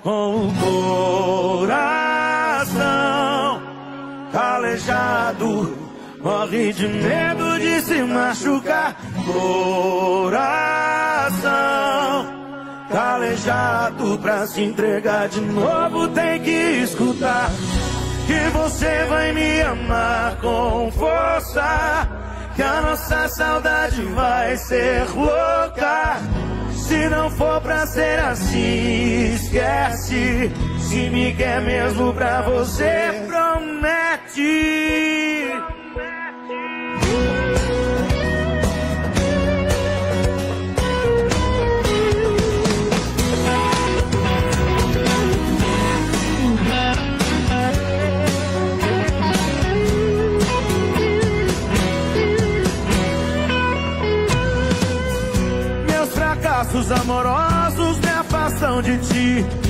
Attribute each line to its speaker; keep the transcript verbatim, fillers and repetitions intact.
Speaker 1: com o coração calejado, morre de medo de se machucar. Coração calejado, pra se entregar de novo tem que escutar que você vai me amar com força, que a nossa saudade vai ser louca. Se não for pra ser assim, esquece. Se me quer mesmo pra você, promete. Meus fracassos amorosos me afastam de ti.